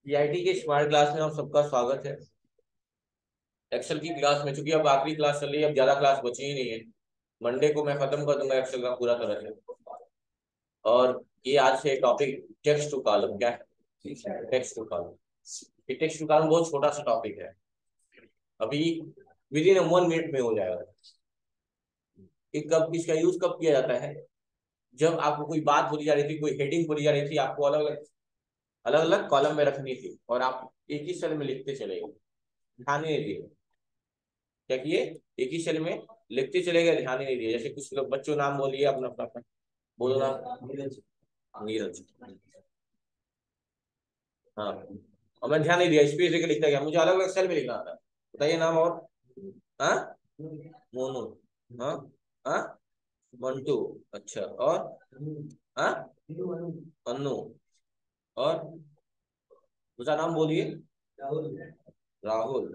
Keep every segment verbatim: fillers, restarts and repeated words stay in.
PIT के smart class में आप सबका स्वागत है। एक्सेल की क्लास में, चूंकि अब आखिरी क्लास चल रही है, अब ज्यादा क्लास बची ही नहीं है। मंडे को मैं खत्म कर दूंगा एक्सेल का पूरा तरह से। और ये आज से टॉपिक टेक्स्ट टू कॉलम क्या है। टेक्स्ट टू कॉलम, ये टेक्स्ट टू कॉलम बहुत छोटा सा टॉपिक है। अभी विद इन वन मिनट में हो जाएगा। ये कब इसका यूज कब किया जाता है? जब आपको कोई बात बोली जा रही थी, कोई हेडिंग बोली जा रही थी, आपको अलग अलग अलग अलग कॉलम में रखनी थी और आप एक ही सेल में लिखते चले गए, ध्यान नहीं दिए। क्या किए? एक ही सेल में लिखते चले गए, ध्यान ही नहीं दिया। जैसे कुछ लोग बच्चों नाम बोलिए अपना अपना अपना, बोलो नाम। नीरज। नीरज। हाँ। और मैं ध्यान नहीं दिया, स्पेस देके लिखता गया, मुझे अलग अलग सेल में लिखना था। बताइए नाम। और हाँ, मोनू। हाँ। हाँ, मंटू। अच्छा, और हाँ, अनु। और दूसरा नाम बोलिए। राहुल। राहुल।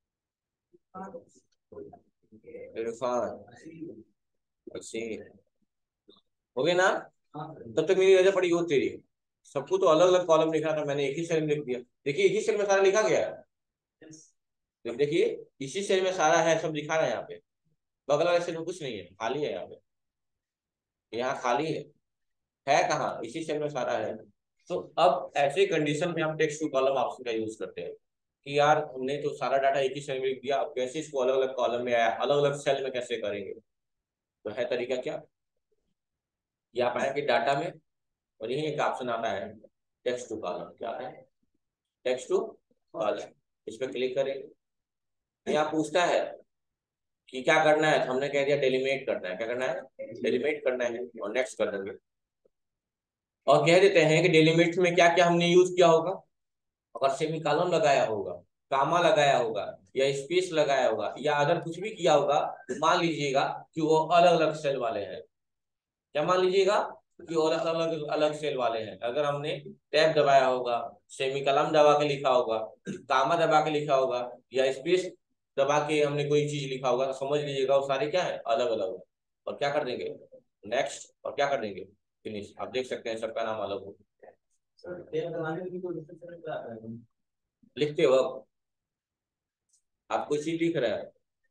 इरफान। अक्षय। हो गया ना? तब तक मेरी वजह पड़ी हो तेरी। सबको तो अलग अलग कॉलम लिखा था, मैंने एक ही सेल में लिख दिया। देखिए, एक ही सेल में सारा लिखा गया है। देख- देखिए, इसी सेल में सारा है, सब लिखा है यहाँ पे। बगल वाले सेल में कुछ नहीं है, खाली है यहाँ पे। यहाँ खाली है। है कहाँ? इसी सेल में सारा है। तो अब ऐसे कंडीशन में हम टेक्स्ट टू कॉलम ऑप्शन का यूज करते हैं कि यार हमने तो सारा डाटा एक ही सेल में लिख दिया, अब कैसे इसको अलग अलग कॉलम में आया, अलग अलग सेल में कैसे करेंगे? तो है तरीका क्या? ये आप आएंगे डाटा में और यही एक ऑप्शन आता है, टेक्स्ट टू कॉलम। क्या है? Text to column. इस पर क्लिक करेंगे। यहाँ पूछता है कि क्या करना है, तो हमने कह दिया डेलीमेट करना है। क्या करना है? डेलीमेट करना है, और नेक्स्ट कर देंगे। और कह देते हैं कि डेलीमेट में क्या क्या हमने यूज किया होगा। अगर सेमी कॉलम लगाया होगा, कामा लगाया होगा, या स्पेस लगाया होगा, या अगर कुछ भी किया होगा, तो मान लीजिएगा कि वो अलग अलग सेल वाले हैं। क्या मान लीजिएगा? कि और अलग अलग सेल वाले हैं। अगर हमने टैब दबाया होगा, सेमी कलम दबा के लिखा होगा, कामा दबा के लिखा होगा, या स्पेस दबा के हमने कोई चीज लिखा होगा, तो समझ लीजिएगा वो सारे क्या है, अलग अलग है। और क्या कर देंगे? नेक्स्ट। और क्या कर देंगे? फिनिश। आप देख सकते हैं सबका नाम अलग हो। लिखते हो आप कोई चीज लिख रहा है,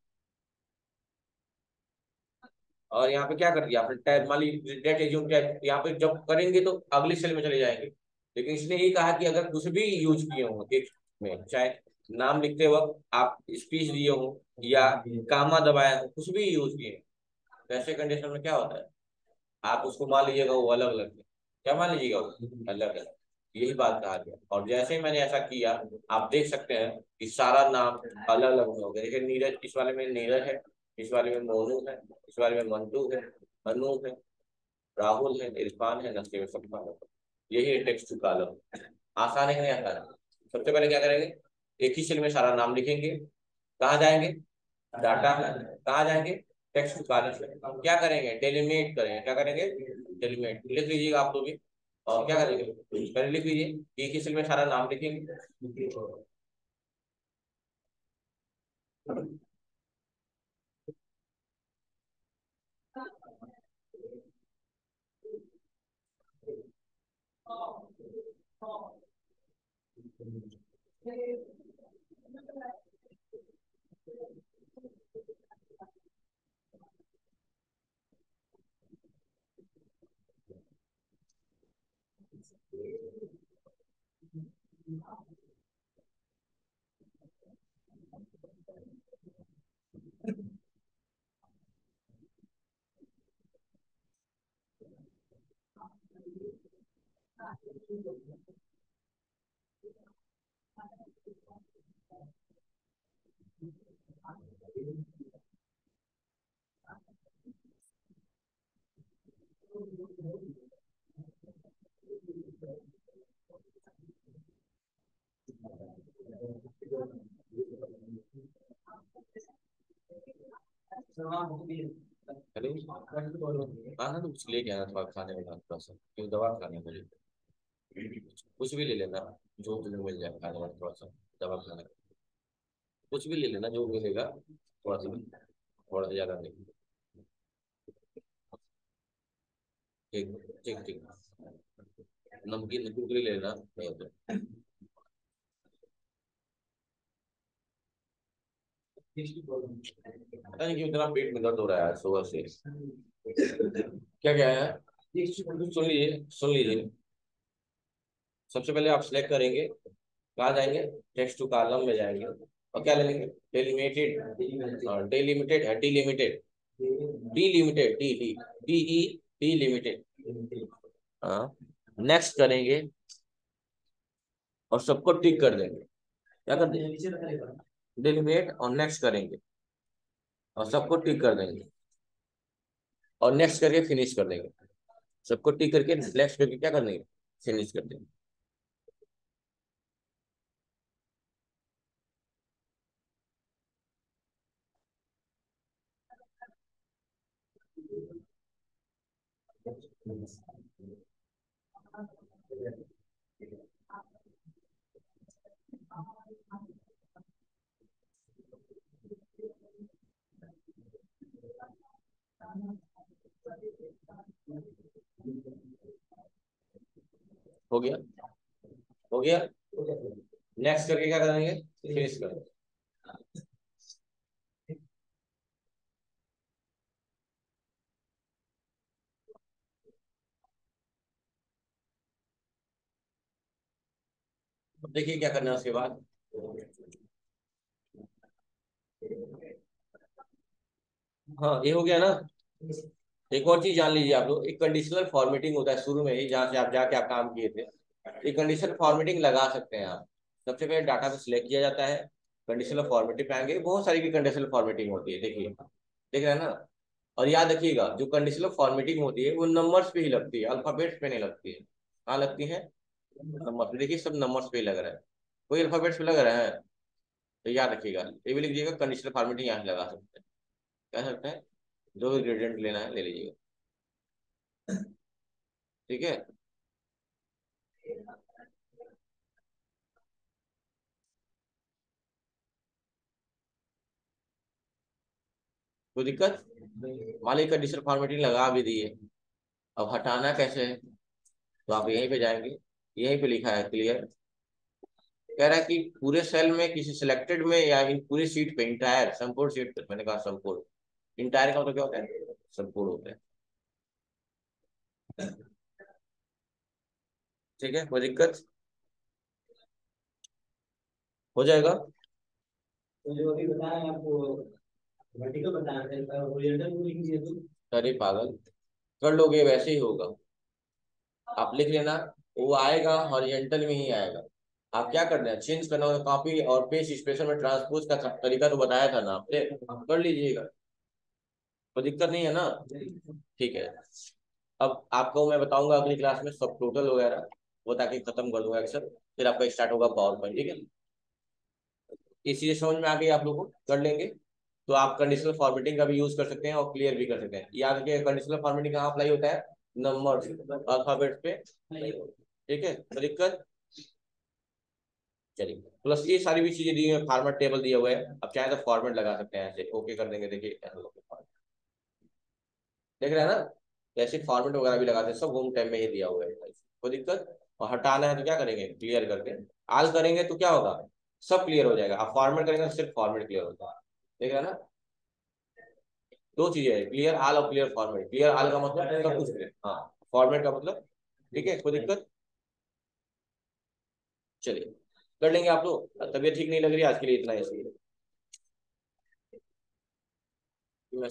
और यहाँ पे क्या कर दिया आपने? टैब, मान लीजिए डेट एज्यूम टैब, यहाँ पे जब करेंगे तो अगले सेल में चले जाएंगे। लेकिन इसने ये कहा कि अगर कुछ भी यूज किए हो टेक्स्ट में, चाहे नाम लिखते वक्त आप स्पीच दिए हो या कामा दबाया हो, कुछ भी यूज किए हो, तो ऐसे कंडीशन में क्या होता है? आप उसको मान लीजिएगा वो अलग अलग है। क्या मान लीजिएगा? वो अलग अलग। यही बात कहा गया। और जैसे ही मैंने ऐसा किया, आप देख सकते हैं कि सारा नाम अलग अलग हो गया। देखिए, नीरज, इस वाले में नीरज है, इस वाले में मोनू है, इस वाले में मंटू है, अनु है, राहुल है, इरफान है, नसीम है, सबका है। यही है टेक्स्ट टू कॉलम। आसान है कि नहीं आसान है? सबसे पहले क्या करेंगे? एक ही सेल में सारा नाम लिखेंगे। कहाँ जाएंगे? डाटा में। कहाँ जाएंगे? टेक्स्ट टू कॉलम में। क्या करेंगे? डेलीमेट करेंगे। क्या करेंगे? डेलीमेट। लिख लीजिएगा आप लोग भी। और क्या करेंगे? पहले लिख लीजिए, एक ही सेल में सारा नाम लिखेंगे। हेलो। हाँ हाँ, तो कुछ ले गया थोड़ा खाने वाला, थोड़ा सा क्यों, दवा खाने मुझे। कुछ भी ले लेना, जो तुम्हें मिल जाए खाने वाला, थोड़ा सा दवा खाने। कुछ भी ले लेना, जो मिलेगा थोड़ा सा, थोड़ा सा ज्यादा नहीं। ठीक ठीक ठीक। नमकीन कुरकुरे ले लेना, नहीं होते। पता नहीं क्यों इतना पेट में दर्द हो रहा है आज सुबह से। क्या क्या है? सुन लीजिए सुन लीजिए। सबसे पहले आप सिलेक्ट करेंगे, कहाँ जाएंगे? टेक्स्ट टू कॉलम में जाएंगे और क्या ले लेंगे? डेलिमिटेड। डेलिमिटेड है, delimited, delimited, D D D E delimited. हाँ, नेक्स्ट करेंगे और सबको टिक कर देंगे। क्या कर देंगे? डिलीमिट और नेक्स्ट करेंगे और सबको टिक कर देंगे और नेक्स्ट करके फिनिश कर देंगे। सबको टिक करके नेक्स्ट करके क्या कर देंगे? फिनिश कर देंगे। हो गया? हो गया? नेक्स्ट करके क्या करेंगे? फिनिश कर देंगे। अब देखिए क्या करना है उसके बाद। हाँ, ये हो गया ना। एक और चीज जान लीजिए आप लोग, एक कंडीशनल फॉर्मेटिंग होता है शुरू में ही, जहाँ से आप जाके आप काम किए थे। ये कंडीशनल फॉर्मेटिंग लगा सकते हैं आप। सबसे पहले डाटा को सिलेक्ट किया जाता है, कंडीशनल फॉर्मेटिंग पे आएंगे, बहुत सारी की कंडीशनल फॉर्मेटिंग होती है, देखिए देख रहे हैं ना। और याद रखिएगा, जो कंडीशनल फॉर्मेटिंग होती है वो नंबर्स पे ही लगती है, अल्फाबेट्स पे नहीं लगती है। कहाँ लगती है? नंबर पे। देखिए सब नंबर्स पे ही लग रहा है, कोई अल्फाबेट्स पे लग रहा है? तो याद रखिएगा, ये भी लिख दीजिएगा, कंडीशनल फॉर्मेटिंग यहाँ से लगा सकते हैं। कह सकते हैं जो भी ग्रेडियंट लेना है ले लीजिएगा। ठीक है। कोई दिक्कत? मान लीजिए कंडीशनल फॉर्मेटिंग लगा भी दिए, अब हटाना कैसे है? तो आप यहीं पे जाएंगे, यहीं पे लिखा है क्लियर। कह रहा है कि पूरे सेल में किसी सिलेक्टेड में या इन पूरी सीट पे, इंटायर संपूर्ण सीट पे, मैंने कहा संपूर्ण। इंटायर का मतलब क्या होता है? संपूर्ण होता है। ठीक है, कोई दिक्कत? हो जाएगा। तो जो अभी बताया आपको, वर्टिकल बताया था, हॉरिजॉन्टल को लिख दिया तो। अरे पागल, कर लोगे वैसे ही होगा। आप लिख लेना, वो आएगा हॉरिजॉन्टल में ही आएगा। आप क्या करना है, चेंज करना होगा कॉपी और पेस्ट स्पेशल में ट्रांसपोज का तरीका तो बताया था ना आपने, कर लीजिएगा। कोई दिक्कत नहीं है ना? ठीक है। अब आपको मैं बताऊंगा अगली क्लास में सब टोटल वगैरह, वो ताकि खत्म कर दूंगा अक्सर। फिर आपका स्टार्ट होगा पावर पॉइंट। ठीक है, ये चीजें समझ में आ गई आप लोगों को, कर लेंगे। तो आप कंडीशनल फॉर्मेटिंग का भी यूज कर सकते हैं और क्लियर भी कर सकते हैं। याद रखिए कंडीशनल फॉर्मेटिंग कहाँ अप्लाई होता है? नंबर अल्फाबेट पे। ठीक है, तो दिक्कत? चलिए, प्लस ये सारी भी चीजें दी हुई है, फॉर्मेट टेबल दिया हुआ है, अब चाहे तो फॉर्मेट लगा सकते हैं, ऐसे ओके कर देंगे। देखिए देख रहे हैं ना, ऐसे फॉर्मेट वगैरह भी लगाते हैं, सब होम टाइम में ही दिया हुआ है। कोई दिक्कत? और हटाना है तो क्या करेंगे? क्लियर करके आल करेंगे तो क्या होगा? सब क्लियर हो जाएगा। आप फॉर्मेट करेंगे तो सिर्फ फॉर्मेट क्लियर होता है। देख रहे हैं ना, दो चीजें हैं, क्लियर आल और क्लियर फॉर्मेट। क्लियर आल का मतलब सब कुछ क्लियर, हाँ। फॉर्मेट का मतलब, ठीक है, कोई दिक्कत? चलिए, कर लेंगे आप लोग। तबीयत ठीक नहीं लग रही, आज के लिए इतना ही।